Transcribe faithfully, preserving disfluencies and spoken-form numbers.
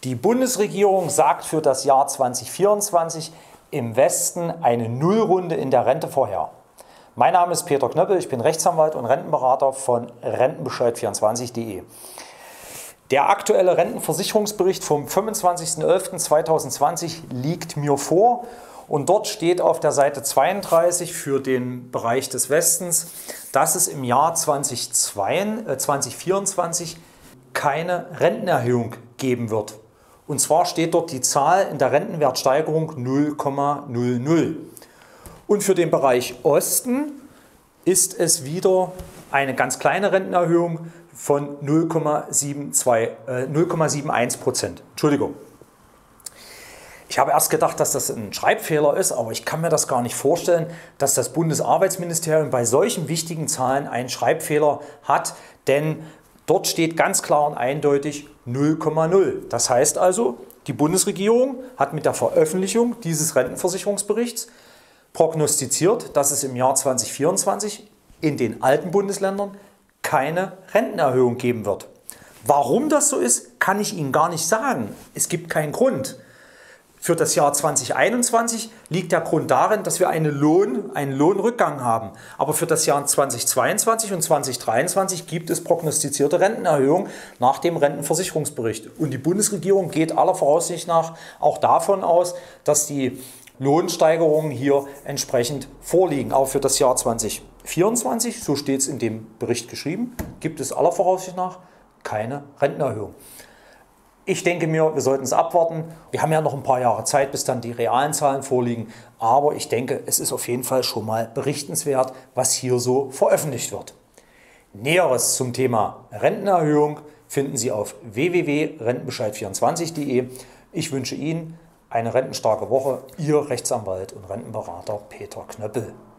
Die Bundesregierung sagt für das Jahr zweitausendvierundzwanzig im Westen eine Nullrunde in der Rente vorher. Mein Name ist Peter Knöppel, ich bin Rechtsanwalt und Rentenberater von Rentenbescheid vierundzwanzig punkt de. Der aktuelle Rentenversicherungsbericht vom fünfundzwanzigsten elften zweitausendzwanzig liegt mir vor und dort steht auf der Seite zweiunddreißig für den Bereich des Westens, dass es im Jahr zweitausendvierundzwanzig keine Rentenerhöhung geben wird. Und zwar steht dort die Zahl in der Rentenwertsteigerung null Komma null null. Und für den Bereich Osten ist es wieder eine ganz kleine Rentenerhöhung von null Komma einundsiebzig Prozent. Entschuldigung. Ich habe erst gedacht, dass das ein Schreibfehler ist, aber ich kann mir das gar nicht vorstellen, dass das Bundesarbeitsministerium bei solchen wichtigen Zahlen einen Schreibfehler hat, denn dort steht ganz klar und eindeutig null Komma null. Das heißt also, die Bundesregierung hat mit der Veröffentlichung dieses Rentenversicherungsberichts prognostiziert, dass es im Jahr zweitausendvierundzwanzig in den alten Bundesländern keine Rentenerhöhung geben wird. Warum das so ist, kann ich Ihnen gar nicht sagen. Es gibt keinen Grund. Für das Jahr zweitausendeinundzwanzig liegt der Grund darin, dass wir eine Lohn, einen Lohnrückgang haben. Aber für das Jahr zweitausendzweiundzwanzig und zweitausenddreiundzwanzig gibt es prognostizierte Rentenerhöhungen nach dem Rentenversicherungsbericht. Und die Bundesregierung geht aller Voraussicht nach auch davon aus, dass die Lohnsteigerungen hier entsprechend vorliegen. Auch für das Jahr zweitausendvierundzwanzig, so steht es in dem Bericht geschrieben, gibt es aller Voraussicht nach keine Rentenerhöhung. Ich denke mir, wir sollten es abwarten. Wir haben ja noch ein paar Jahre Zeit, bis dann die realen Zahlen vorliegen. Aber ich denke, es ist auf jeden Fall schon mal berichtenswert, was hier so veröffentlicht wird. Näheres zum Thema Rentenerhöhung finden Sie auf w w w punkt rentenbescheid vierundzwanzig punkt de. Ich wünsche Ihnen eine rentenstarke Woche. Ihr Rechtsanwalt und Rentenberater Peter Knöppel.